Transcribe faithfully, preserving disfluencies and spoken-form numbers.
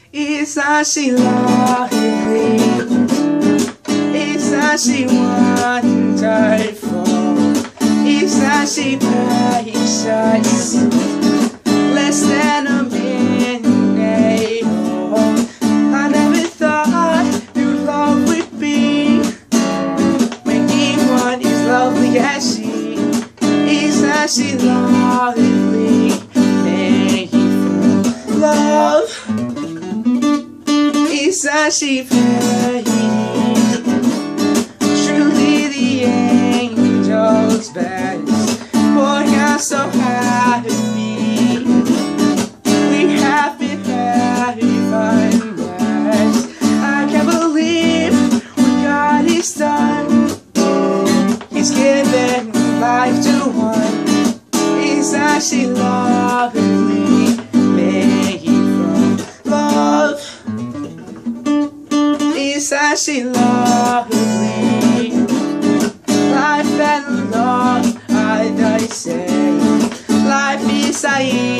Isn't she lovely? Isn't she wonderful? Isn't she precious? Less than a minute old. I never thought new love would be when anyone is lovely as she. Isn't she lovely? Made for love. Isn't she pretty? Truly the angel's best. Boy, I'm so happy. We have been having best. I can't believe what God has done. He's given life to one. Isn't she lovely? Made from love. Isn't she lovely? Life and love, I say. Life is a